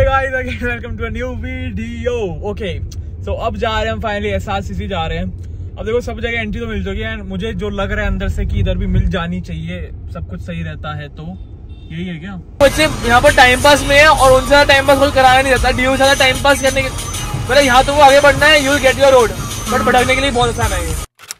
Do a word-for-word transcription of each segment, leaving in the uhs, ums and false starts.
Guys again welcome to a new video. Okay so अब जा रहे हैं हम फाइनली एसआरसीसी जा रहे हैं। अब देखो सब जगह एंट्री तो मिल चुकी है, मुझे जो लग रहा है अंदर से कि इधर भी मिल जानी चाहिए, सब कुछ सही रहता है। तो यही है क्या बच्चे यहाँ पर टाइम पास में है और उनसे ज्यादा टाइम पास कोई कराया नहीं जाता। ड्यू ज्यादा टाइम पास करने के मतलब यहाँ तुमको आगे बढ़ना है, you will get your road, but भटकने के लिए बहुत आसान है।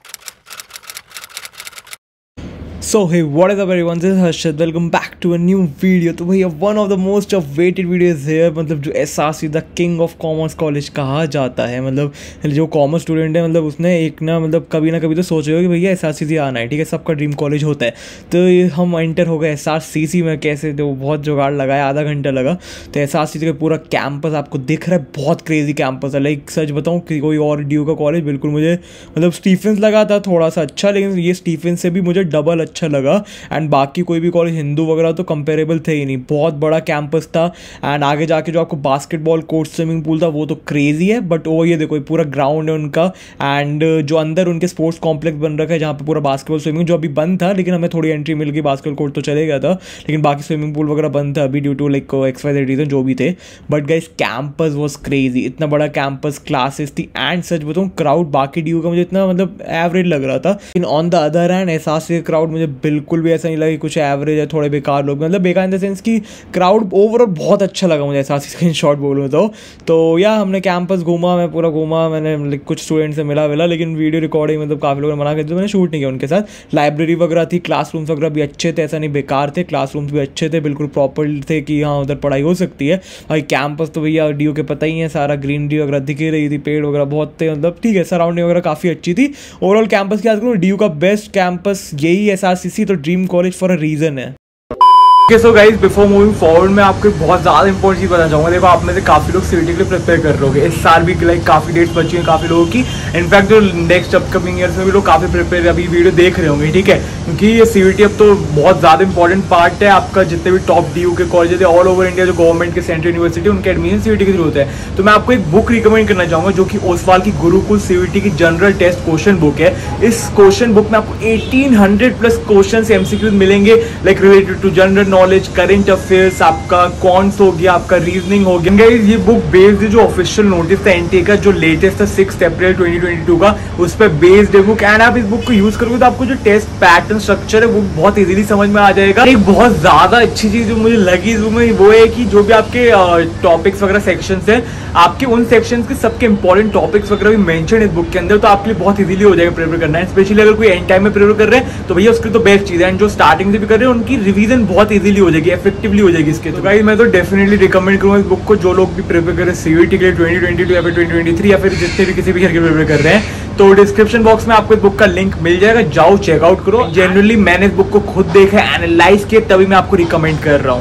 So hey, what is up everyone, this is Harshad, welcome back to a new video। तो भैया one of the most awaited videos here, मतलब जो S R C the king of commerce college कहा जाता है, मतलब जो कॉमर्स स्टूडेंट है मतलब उसने एक ना मतलब कभी ना कभी तो सोच रहे हो कि भैया एस आर सी सी आना है, ठीक है, सबका ड्रीम कॉलेज होता है। तो ये हम एंटर हो गए एस आर सी सी में, कैसे तो बहुत जुगाड़ लगाया, आधा घंटा लगा। तो एस आर सी सी का पूरा कैंपस आपको दिख रहा है, बहुत क्रेजी कैंपस है। लाइक सच बताऊँ कि कोई और ड्यू का कॉलेज बिल्कुल मुझे मतलब स्टीफेंस लगा था थोड़ा सा अच्छा, लेकिन ये स्टीफेंस से भी मुझे डबल अच्छा लगा। एंड बाकी कोई भी कॉलेज हिंदू वगैरह तो कंपेरेबल थे ही नहीं, बहुत बड़ा कैंपस था। एंड आगे जाके जो आपको बास्केटबॉल कोर्ट स्विमिंग पूल था वो तो क्रेजी है, बट वो ये देखो पूरा ग्राउंड है उनका। एंड जो अंदर उनके स्पोर्ट्स कॉम्प्लेक्स बन रखा है जहाँ पे पूरा बास्केटबॉल स्विमिंग जो अभी बंद था, लेकिन हमें थोड़ी एंट्री मिल गई, बास्केटबॉल कोर्ट तो चले गया था, लेकिन बाकी स्विमिंग पूल वगैरह बंद था अभी due to like X Y Z reason जो भी थे। But guys campus was crazy, इतना बड़ा कैंपस, क्लासेस थी। एंड सच बताऊँ क्राउड बाकी ड्यू का मुझे इतना मतलब एवरेज लग रहा था, लेकिन on the other hand S R C crowd मुझे बिल्कुल भी ऐसा नहीं लगा कि कुछ एवरेज है, थोड़े बेकार लोग, मतलब बेकार इन द सेंस कि क्राउड ओवरऑल बहुत अच्छा लगा मुझे ऐसा इन शॉर्ट बोलूँ तो। तो या हमने कैंपस घूमा, मैं पूरा घूमा, मैंने कुछ स्टूडेंट से मिला मिला लेकिन वीडियो रिकॉर्डिंग मतलब काफ़ी लोगों ने मना कर दिया, मैंने शूट नहीं किया उनके साथ। लाइब्रेरी वगैरह थी, क्लासरूम्स वगैरह भी अच्छे थे, ऐसा नहीं बेकार थे, क्लासरूम्स भी अच्छे थे, बिल्कुल प्रॉपर थे कि हाँ उधर पढ़ाई हो सकती है। भाई कैंपस तो भैया ड्यू के पता ही है, सारा ग्रीनरी वगैरह दिख ही रही थी, पेड़ वगैरह बहुत थे, मतलब ठीक है, सराउंडिंग वगैरह काफ़ी अच्छी थी। ओवरऑल कैंपस की बात करूँ ड्यू का बेस्ट कैंपस यही एस आर सी सी, तो dream college for a reason है। Okay so guys before moving forward मैं आपको बहुत ज़्यादा इंपॉर्टेंट चीज़ बताना चाहूँगा। देखो आप में से काफ़ी लोग सीईटी के लिए प्रिपेयर कर रहे होंगे, इस साल भी लाइक काफ़ी डेट्स बची हैं काफ़ी लोगों की। इनफैक्ट जो नेक्स्ट अपकमिंग ईयर्स में भी लोग काफ़ी प्रिपेयर अभी वीडियो देख रहे होंगे, ठीक है, क्योंकि ये सीईटी अब तो बहुत ज़्यादा इंपॉर्टेंट पार्ट है आपका। जितने भी टॉप डी यू के कॉलेज है ऑल ओवर इंडिया, जो गवर्नमेंट के सेंट्रल यूनिवर्सिटी उनके एडमिशन सीईटी के थ्रू होता है। तो मैं आपको एक बुक रिकमेंड करना चाहूँगा जो कि ओसवाल की गुरुकुल सीईटी की जनरल टेस्ट क्वेश्चन बुक है। इस क्वेश्चन बुक में आपको eighteen hundred plus question MCQs मिलेंगे, like related to general knowledge, current affairs, आपका कॉन्स हो गया, आपका रीजनिंग हो गया। ये बुक बेस्ड जो ऑफिशियल नोटिस था एनटीए का जो लेटेस्ट था six April twenty twenty two का, उस पर बेस्ड है बुक। एंड आप इस बुक को यूज करोगे तो आपको जो टेस्ट पैटर्न स्ट्रक्चर है वो बहुत इजीली समझ में आ जाएगा। एक बहुत ज्यादा अच्छी चीज जो मुझे लगी इस बुक में वो है कि जो भी आपके टॉपिक्स वगैरह सेक्शंस हैं, आपके उन सेक्शंस के सबके इंपॉर्टेंट टॉपिक्स वगैरह भी मेंशन है इस बुक के अंदर, तो आपके लिए बहुत इजीली हो जाएगा प्रिपेयर करना है। स्पेशली अगर कोई एंड टाइम में प्रिपेयर कर रहे हैं तो भैया उसके तो बेस्ट चीज है। एंड जो स्टार्टिंग से भी कर रहे हैं उनकी रिवीजन बहुत इजीली हो जाएगी, इफेक्टिवली हो जाएगी इसके। तो गाइस मैं तो डेफिनेटली रिकमेंड करूंगा इस बुक को, जो लोग भी प्रिपेयर कर रहे हैं सीईटी के लिए ट्वेंटी ट्वेंटी टू या फिर ट्वेंटी ट्वेंटी थ्री या फिर जितने भी किसी भी करके प्रिपेयर कर रहे हैं। तो डिस्क्रिप्शन बॉक्स में आपको इस बुक का लिंक मिल जाएगा, जाओ चेकआउट करो। जनरली मैंने इस बुक को खुद देखा, एनालाइज किया, तभी मैं आपको रिकमेंड कर रहा हूँ।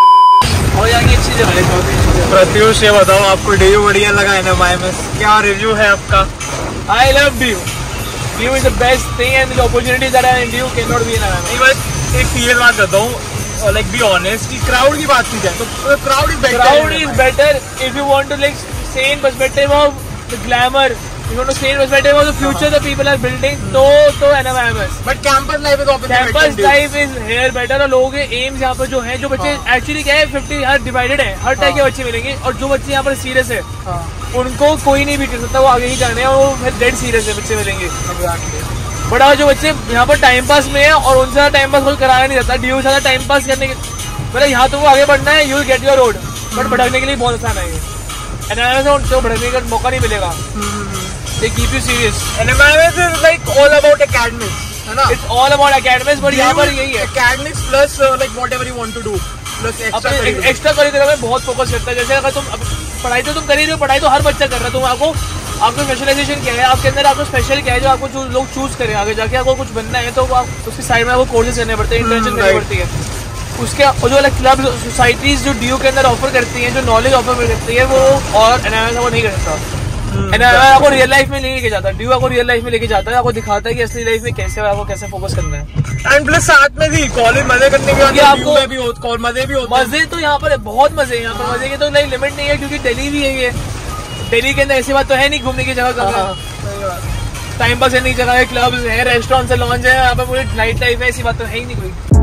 प्रत्युष ये बताओ आपको ड्यू बढ़िया लगा है ना? एमआईएमएस क्या रिव्यू है आपका? I love DU, DU is the best thing and the opportunities that are in DU can not be in MIMS. बस एक सीरियस बात करता हूँ, लाइक बी ऑनेस्ट कि क्राउड की बात की जाए तो crowd is better, crowd is better if you want to like say in perspective of the glamour, you want to stay in perspective of the future the people are building, तो तो MIMS. But campus life is obviously campus life is here better. और लोगों के AIIMS यहाँ पर जो है, जो बच्चे एक्चुअली क्या है फिफ्टी हर डिवाइडेड है, हर टाइप के बच्चे मिलेंगे, और जो बच्चे यहाँ पर सीरियस है उनको कोई नहीं बीट कर सकता, वो आगे ही जाने हैं और वो फिर डेड सीरियस है बच्चे मिलेंगे। बड़ा जो बच्चे यहाँ पर टाइम पास में है और उनसे ज्यादा टाइम पास कोई कराया नहीं जाता। ड्यू ज्यादा टाइम पास करने के मतलब यहाँ तुमको आगे बढ़ना है, you will get your road, but भटकने के लिए बहुत आसान है। एमआईएमएस तो भटकने का मौका नहीं मिलेगा, they keep you serious and M I M S is like all about academics, है ना? It's all about academics, but यहाँ पर यही है academics plus uh, like whatever you want to do plus extra curricular। Extra curricular में बहुत focus करता है। जैसे अगर तुम पढ़ाई तो तुम कर ही रहे हो, पढ़ाई तो हर बच्चा कर रहा है, तुम आपको आपको स्पेशलाइजेशन क्या है, आपके अंदर आपको स्पेशल क्या है जो आपको लोग चूज करें आगे जाके। आपको कुछ बनना है तो आप उसकी साइड में आपको कोर्सेज करने पड़ते हैं, इंटर्नशिप करनी पड़ती है। उसके जो अलग क्लब सोसाइटीज जो ड्यू के अंदर ऑफर करती हैं, जो नॉलेज ऑफर करती है, वो और एनआईएमएस वो नहीं कर सकता। आपको रियल लाइफ में लेके जाता है, ड्यू आपको रियल लाइफ में लेके जाता है, आपको दिखाता है कि असली लाइफ में कैसे आपको कैसे फोकस करना है। एंड प्लस साथ में भी कॉलेज मजे करने के बाद आपको भी होता, मजे भी होते, मजे तो यहाँ पर बहुत मजे हैं। यहाँ पर मजे के तो लाइक लिमिट नहीं है, क्योंकि दिल्ली भी है ये, दिल्ली के अंदर ऐसी बात तो है नहीं घूमने की जगह कहाँ, टाइम पास करने की जगह है, क्लब्स है, रेस्टोरेंट है, लॉन्ज है, यहाँ पर पूरी नाइट लाइफ है, ऐसी बात तो है ही नहीं कोई।